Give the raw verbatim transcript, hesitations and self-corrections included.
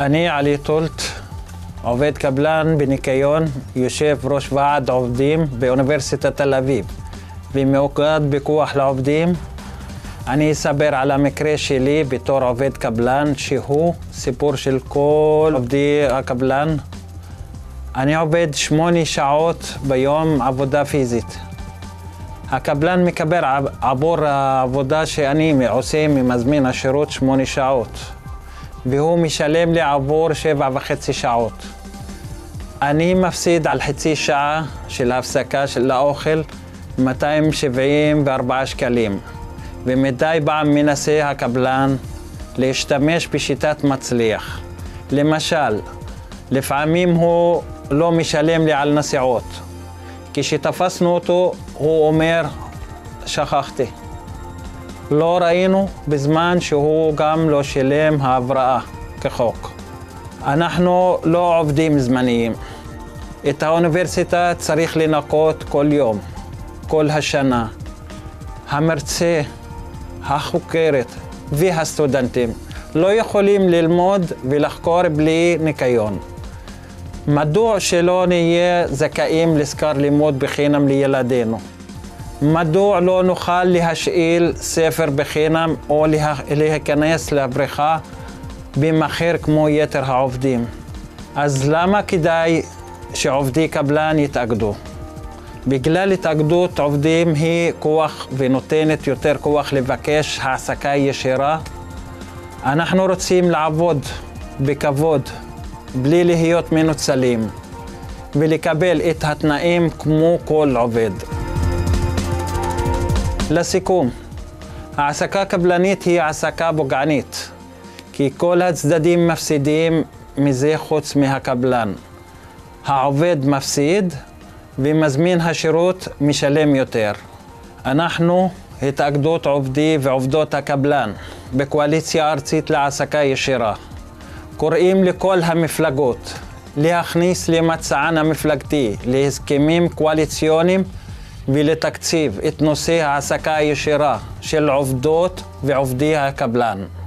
אני עלי טולט, עובד קבלן בניקיון, יושב ראש ועד עובדים באוניברסיטת תל אביב ומאוגד בכוח לעובדים. אני אספר על המקרה שלי בתור עובד קבלן, שהוא סיפור של כל עובדי הקבלן. אני עובד שמונה שעות ביום עבודה פיזית. הקבלן מקבל עבור העבודה שאני עושה ממזמין השירות שמונה שעות, והוא משלם לי עבור שבע וחצי שעות. אני מפסיד על חצי שעה של הפסקה של האוכל מאתיים שבעים וארבעה שקלים, ומדי פעם מנסה הקבלן להשתמש בשיטת מצליח. למשל, לפעמים הוא לא משלם לי על נסיעות. כשתפסנו אותו, הוא אומר, שכחתי. לא ראינו בזמן שהוא גם לא שילם ההבראה כחוק. אנחנו לא עובדים זמניים. את האוניברסיטה צריך לנקות כל יום, כל השנה. המרצה, החוקרת והסטודנטים לא יכולים ללמוד ולחקור בלי ניקיון. מדוע שלא נהיה זכאים לשכר לימוד בחינם לילדינו? מדוע לא נוכל להשאיל ספר בחינם או להיכנס לבריכה במחיר כמו יתר העובדים? אז למה כדאי שעובדי קבלן יתאגדו? בגלל התאגדות עובדים היא כוח ונותנת יותר כוח לבקש העסקה ישירה. אנחנו רוצים לעבוד בכבוד, בלי להיות מנוצלים, ולקבל את התנאים כמו כל עובד. לסיכום, העסקה קבלנית היא העסקה פוגענית, כי כל הצדדים מפסידים מזה חוץ מהקבלן. העובד מפסיד ומזמין השירות משלם יותר. אנחנו, התאגדות עובדי ועובדות הקבלן, בקואליציה ארצית להעסקה ישירה, קוראים לכל המפלגות להכניס למצען המפלגתי, להסכמים קואליציוניים ולתקציב את נושא העסקה הישירה של עובדות ועובדי הקבלן.